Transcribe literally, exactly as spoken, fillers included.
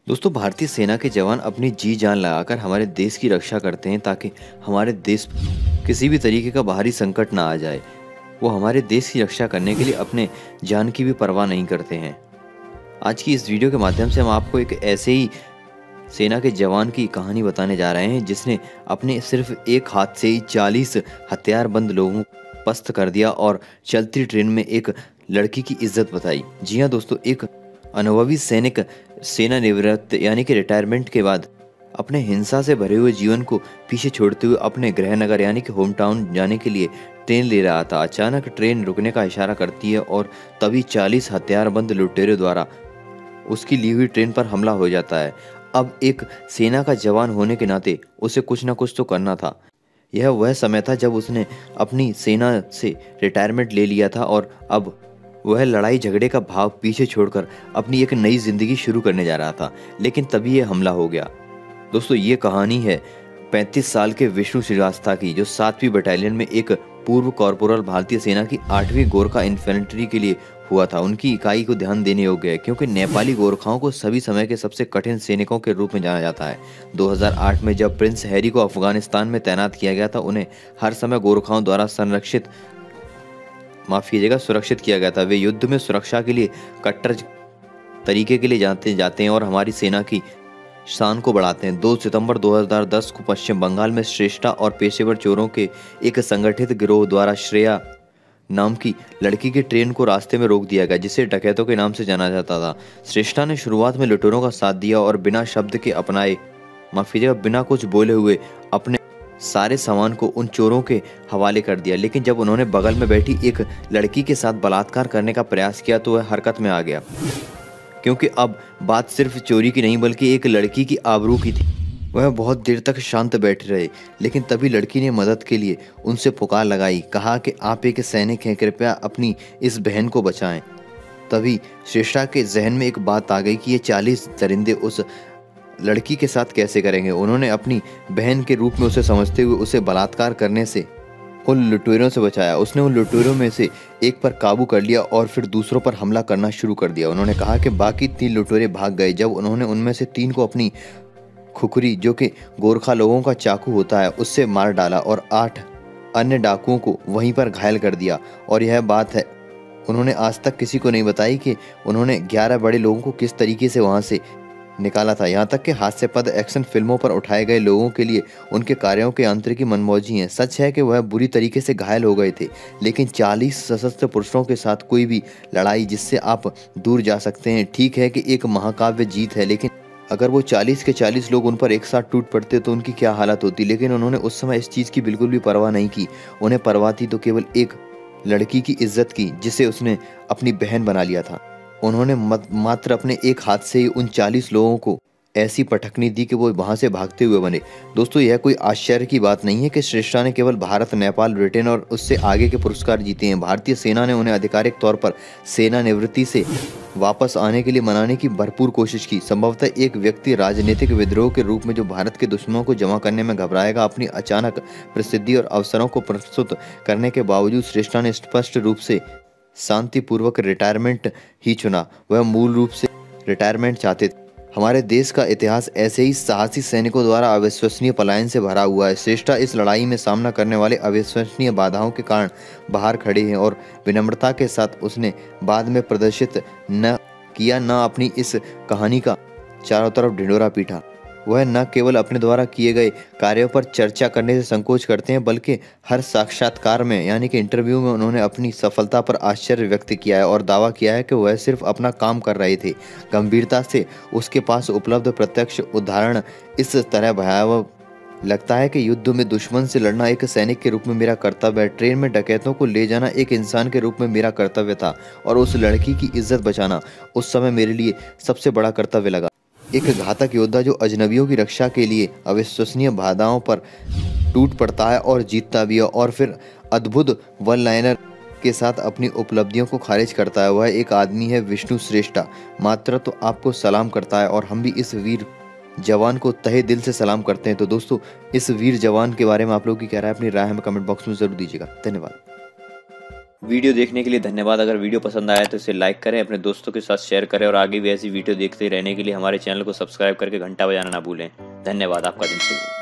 दोस्तों, भारतीय सेना के जवान अपनी जी जान लगाकर हमारे देश की रक्षा करते हैं ताकि हमारे देश पर किसी भी तरीके का बाहरी संकट ना आ जाए। वो हमारे देश की रक्षा करने के लिए अपने जान की भी परवाह नहीं करते हैं। आज की इस वीडियो के माध्यम से हम आपको एक ऐसे ही सेना के जवान की कहानी बताने जा रहे हैं जिसने अपने सिर्फ एक हाथ से ही चालीस हथियारबंद लोगों को पस्त कर दिया और चलती ट्रेन में एक लड़की की इज्जत बचाई। जी हाँ दोस्तों, एक अनुभवी सैनिक सेना निवृत्त यानी कि रिटायरमेंट के बाद अपने हिंसा से भरे हुए जीवन को पीछे छोड़ते हुए अपने गृहनगर यानी कि होम टाउन जाने के लिए ट्रेन ले रहा था। अचानक ट्रेन रुकने का इशारा करती है और तभी चालीस हथियारबंद लुटेरों द्वारा उसकी ली हुई ट्रेन पर हमला हो जाता है। अब एक सेना का जवान होने के नाते उसे कुछ ना कुछ तो करना था। यह वह समय था जब उसने अपनी सेना से रिटायरमेंट ले लिया था और अब वह लड़ाई झगड़े का भाव पीछे छोड़कर अपनी एक नई जिंदगी शुरू करने जा रहा था। लेकिन तभी यह हमला हो गया। दोस्तों, ये कहानी है पैंतीस साल के विष्णु श्रीवास्तव की, जो सातवीं बटालियन में एक पूर्व कॉर्पोरल भारतीय सेना की आठवीं गोरखा इन्फेंट्री के लिए हुआ था। उनकी इकाई को ध्यान देने योग्य है क्योंकि नेपाली गोरखाओं को सभी समय के सबसे कठिन सैनिकों के रूप में जाना जाता है। दो हज़ार आठ में जब प्रिंस हैरी को अफगानिस्तान में तैनात किया गया था, उन्हें हर समय गोरखाओं द्वारा संरक्षित माफ कीजिएगा सुरक्षित किया गया था। वे युद्ध में सुरक्षा के लिए कट्टर तरीके के लिए जाते जाते हैं और हमारी सेना की शान को बढ़ाते हैं। दो सितंबर दो हज़ार दस को पश्चिम बंगाल में श्रेष्ठा और पेशेवर चोरों के एक संगठित गिरोह द्वारा श्रेया नाम की लड़की की ट्रेन को रास्ते में रोक दिया गया, जिसे डकैतों के नाम से जाना जाता था। श्रेष्ठा ने शुरुआत में लुटेरों का साथ दिया और बिना शब्द के अपनाए माफ कीजिएगा बिना कुछ बोले हुए अपने सारे सामान को उन चोरों के हवाले कर दिया। लेकिन जब उन्होंने बगल में बैठी एक लड़की के साथ बलात्कार करने का प्रयास किया तो वह हरकत में आ गया, क्योंकि अब बात सिर्फ चोरी की नहीं बल्कि एक लड़की की आबरू की थी। वह बहुत देर तक शांत बैठे रहे, लेकिन तभी लड़की ने मदद के लिए उनसे पुकार लगाई, कहा कि आप एक सैनिक हैं, कृपया अपनी इस बहन को बचाएं। तभी श्रेष्ठा के जहन में एक बात आ गई कि ये चालीस दरिंदे उस लड़की के साथ कैसे करेंगे। उन्होंने अपनी बहन के रूप में उसे समझते हुए उसे बलात्कार करने से उन लुटेरों से बचाया। उसने उन लुटेरों में से एक पर काबू कर लिया और फिर दूसरों पर हमला करना शुरू कर दिया। उन्होंने कहा कि बाकी तीन लुटेरे भाग गए। जब उन्होंने उनमें से तीन को अपनी खुखरी, जो कि गोरखा लोगों का चाकू होता है, उससे मार डाला और आठ अन्य डाकुओं को वहीं पर घायल कर दिया। और यह बात है उन्होंने आज तक किसी को नहीं बताई कि उन्होंने ग्यारह बड़े लोगों को किस तरीके से वहां से निकाला था। यहाँ तक कि हास्यास्पद एक्शन फिल्मों पर उठाए गए लोगों के लिए उनके कार्यों के आंतरिक मनमौजी हैं। सच है कि वह बुरी तरीके से घायल हो गए थे, लेकिन चालीस सशस्त्र पुरुषों के साथ कोई भी लड़ाई जिससे आप दूर जा सकते हैं। ठीक है कि एक महाकाव्य जीत है, लेकिन अगर वो चालीस के चालीस लोग उन पर एक साथ टूट पड़ते तो उनकी क्या हालत होती। लेकिन उन्होंने उस समय इस चीज़ की बिल्कुल भी परवाह नहीं की। उन्हें परवाह थी तो केवल एक लड़की की इज्जत की, जिसे उसने अपनी बहन बना लिया था। उन्होंने मात्र अपने एक हाथ से ही उन चालीस लोगों को ऐसी पटकनी दी कि वो वहां से भागते हुए बने। दोस्तों, यह कोई आश्चर्य की बात नहीं है कि श्रेष्ठा ने केवल भारत, नेपाल, ब्रिटेन और उससे आगे के पुरस्कार जीते हैं। भारतीय सेना ने उन्हें आधिकारिक तौर पर सेना निवृत्ति से वापस आने के लिए मनाने की भरपूर कोशिश की। संभवतः एक व्यक्ति राजनीतिक विद्रोह के रूप में जो भारत के दुश्मनों को जमा करने में घबराएगा, अपनी अचानक प्रसिद्धि और अवसरों को प्रस्तुत करने के बावजूद श्रेष्ठा ने स्पष्ट रूप से शांतिपूर्वक रिटायरमेंट ही चुना। वह मूल रूप से रिटायरमेंट चाहते थे। हमारे देश का इतिहास ऐसे ही साहसी सैनिकों द्वारा अविश्वसनीय पलायन से भरा हुआ है। श्रेष्ठा इस लड़ाई में सामना करने वाले अविश्वसनीय बाधाओं के कारण बाहर खड़े हैं और विनम्रता के साथ उसने बाद में प्रदर्शित न किया, न अपनी इस कहानी का चारों तरफ ढिंढोरा पीटा। वह न केवल अपने द्वारा किए गए कार्यों पर चर्चा करने से संकोच करते हैं, बल्कि हर साक्षात्कार में यानी कि इंटरव्यू में उन्होंने अपनी सफलता पर आश्चर्य व्यक्त किया है और दावा किया है कि वह सिर्फ अपना काम कर रहे थे। गंभीरता से उसके पास उपलब्ध प्रत्यक्ष उदाहरण इस तरह भयावह लगता है कि युद्ध में दुश्मन से लड़ना एक सैनिक के रूप में मेरा कर्तव्य है, ट्रेन में डकैतों को ले जाना एक इंसान के रूप में मेरा कर्तव्य था, और उस लड़की की इज्जत बचाना उस समय मेरे लिए सबसे बड़ा कर्तव्य लगा। एक घातक योद्धा जो अजनबियों की रक्षा के लिए अविश्वसनीय बाधाओं पर टूट पड़ता है और जीतता भी है, और फिर अद्भुत वन लाइनर के साथ अपनी उपलब्धियों को खारिज करता है। वह एक आदमी है विष्णु श्रेष्ठा। मात्र तो आपको सलाम करता है और हम भी इस वीर जवान को तहे दिल से सलाम करते हैं। तो दोस्तों, इस वीर जवान के बारे में आप लोगों की क्या राय है, अपनी राय हमें कमेंट बॉक्स में जरूर दीजिएगा। धन्यवाद। वीडियो देखने के लिए धन्यवाद। अगर वीडियो पसंद आया तो इसे लाइक करें, अपने दोस्तों के साथ शेयर करें और आगे भी ऐसी वीडियो देखते रहने के लिए हमारे चैनल को सब्सक्राइब करके घंटा बजाना ना भूलें। धन्यवाद। आपका दिन शुभ हो।